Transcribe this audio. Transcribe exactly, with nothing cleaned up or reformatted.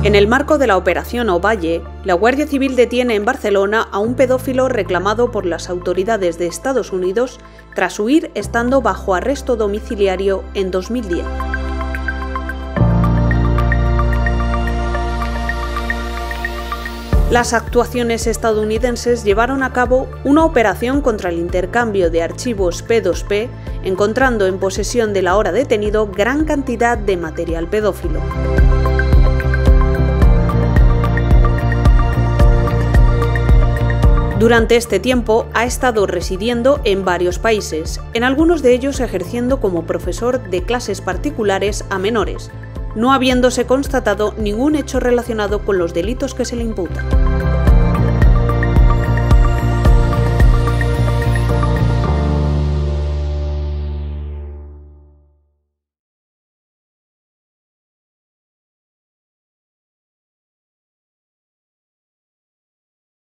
En el marco de la Operación Ovalle, la Guardia Civil detiene en Barcelona a un pedófilo reclamado por las autoridades de Estados Unidos tras huir estando bajo arresto domiciliario en dos mil diez. Las actuaciones estadounidenses llevaron a cabo una operación contra el intercambio de archivos P dos P, encontrando en posesión del ahora detenido gran cantidad de material pedófilo. Durante este tiempo ha estado residiendo en varios países, en algunos de ellos ejerciendo como profesor de clases particulares a menores, no habiéndose constatado ningún hecho relacionado con los delitos que se le imputan.